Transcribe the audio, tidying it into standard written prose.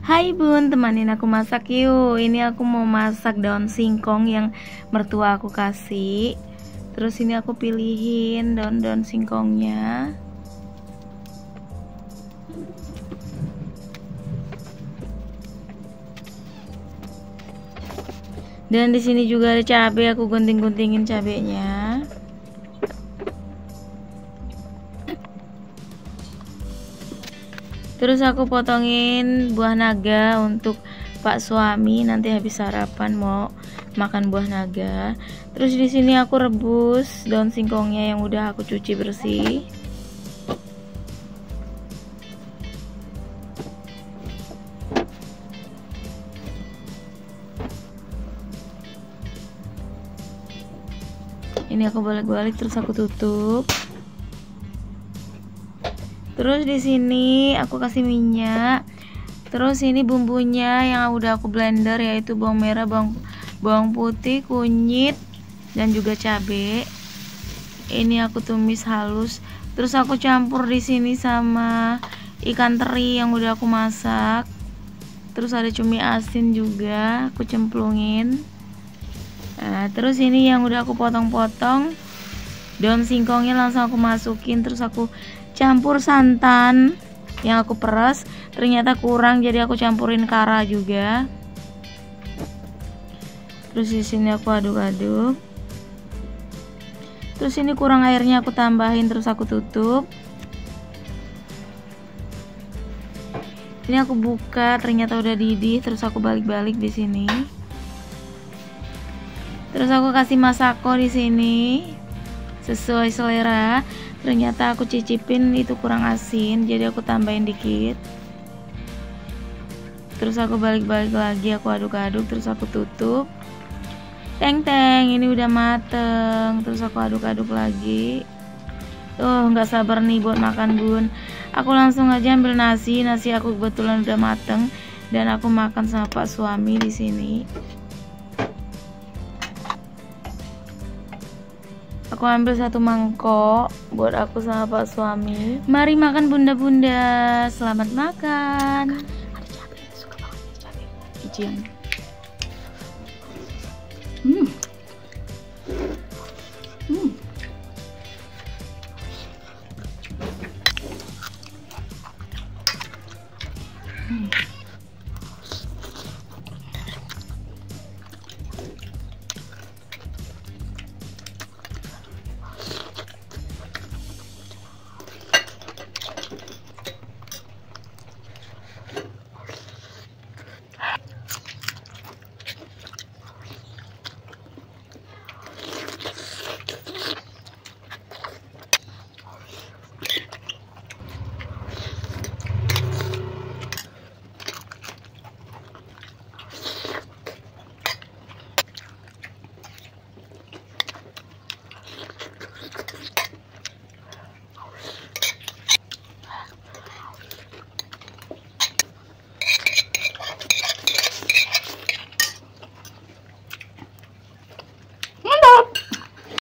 Hai bun, temanin aku masak yuk. Ini aku mau masak daun singkong yang mertua aku kasih. Terus ini aku pilihin daun-daun singkongnya. Dan di sini juga ada cabai, aku gunting-guntingin cabainya. Terus aku potongin buah naga untuk Pak suami nanti habis sarapan mau makan buah naga. Terus di sini aku rebus daun singkongnya yang udah aku cuci bersih. Ini aku balik-balik terus aku tutup. Terus di sini aku kasih minyak. Terus ini bumbunya yang udah aku blender, yaitu bawang merah, bawang putih, kunyit, dan juga cabai. Ini aku tumis halus. Terus aku campur di sini sama ikan teri yang udah aku masak. Terus ada cumi asin juga aku cemplungin. Nah, terus ini yang udah aku potong-potong, daun singkongnya langsung aku masukin. Terus aku campur santan yang aku peras, ternyata kurang jadi aku campurin kara juga. Terus di sini aku aduk-aduk. Terus ini kurang airnya aku tambahin, terus aku tutup. Ini aku buka, ternyata udah didih, terus aku balik-balik di sini. Terus aku kasih masako di sini sesuai selera. Ternyata aku cicipin itu kurang asin, jadi aku tambahin dikit. Terus aku balik-balik lagi, aku aduk-aduk, terus aku tutup. Teng-teng, ini udah mateng. Terus aku aduk-aduk lagi. Tuh, nggak sabar nih buat makan bun. Aku langsung aja ambil nasi. Nasi aku kebetulan udah mateng dan aku makan sama Pak suami di sini. Aku ambil satu mangkok buat aku sama Pak suami. Mari makan bunda-bunda. Selamat makan. Ada cabai, suka banget cabai. Ician.